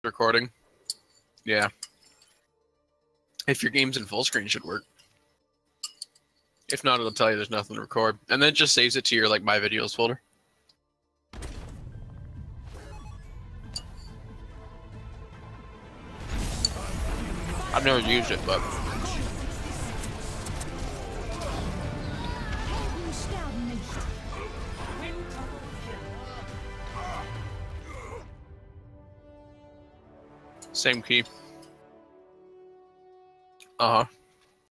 recording. Yeah. If your game's in full screen, it should work. If not, it'll tell you there's nothing to record. And then it just saves it to your, like, My Videos folder. I've never used it, but... Same key. Uh-huh.